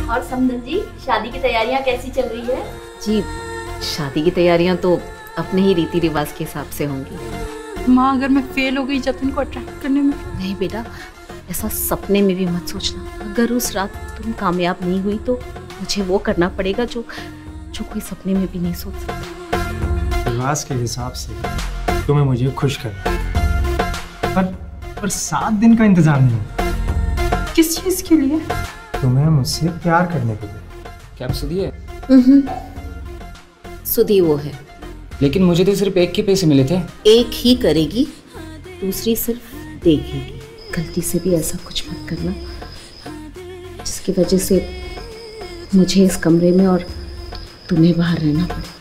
और समदन जी, शादी की तैयारियां कैसी चल रही है? जी, शादी की तैयारियां तो अपने ही रीति रिवाज के हिसाब से होंगी। माँ, अगर मैं फेल हो गई जतिन को अट्रैक्ट करने में? नहीं बेटा, ऐसा सपने में भी मत सोचना। अगर उस रात तुम कामयाब नहीं हुई तो मुझे वो करना पड़ेगा जो कोई सपने में भी नहीं सोच सकता। रिवाज के हिसाब से तुम्हें मुझे खुश करना, पर 7 दिन का इंतजार नहीं होगा। किस चीज के लिए? तुम्हें मुझसे प्यार करने के लिए। क्या आप सुधी है? सुधी वो है, लेकिन मुझे तो सिर्फ एक के पैसे मिले थे। एक ही करेगी, दूसरी सिर्फ देखेगी। गलती से भी ऐसा कुछ मत करना जिसकी वजह से मुझे इस कमरे में और तुम्हें बाहर रहना पड़े।